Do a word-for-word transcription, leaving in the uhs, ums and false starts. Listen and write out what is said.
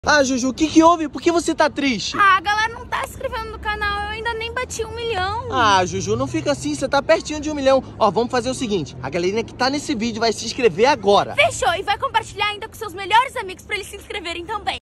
Ah, Juju, o que que houve? Por que você tá triste? Ah, a galera não tá se inscrevendo no canal, eu ainda nem bati um milhão. Ah, Juju, não fica assim, você tá pertinho de um milhão. Ó, vamos fazer o seguinte, a galerinha que tá nesse vídeo vai se inscrever agora. Fechou, e vai compartilhar ainda com seus melhores amigos pra eles se inscreverem também.